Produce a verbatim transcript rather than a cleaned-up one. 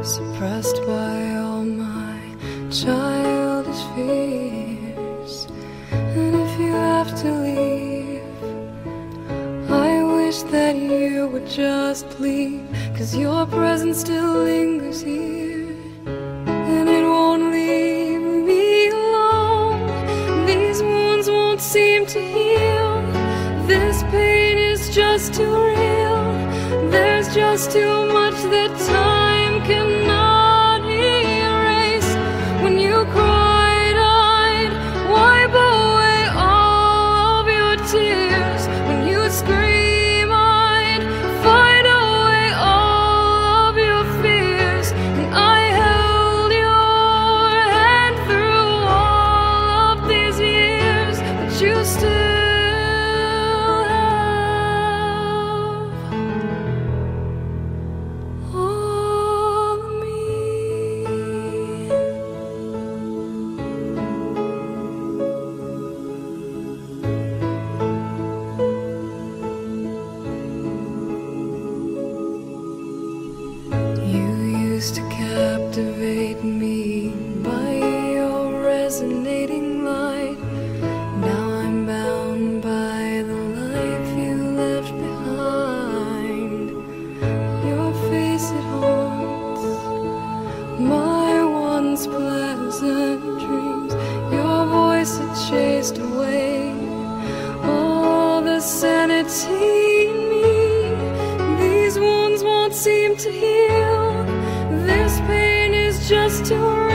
suppressed by all my childish fears. And if you have to leave, I wish that you would just leave, 'cause your presence still lingers here, and it won't leave me alone. These wounds won't seem to heal. This pain is just too real. There's just too much that time cannot erase. When you cried, I'd wipe away all of your tears. When you scream, I'd fight away all of your fears. And I held your hand through all of these years, but you still to captivate me by your resonating light. Now I'm bound by the life you left behind. Your face, it haunts my once pleasant dreams. Your voice, it chased away all the sanity in me. These wounds won't seem to heal. This pain is just too real.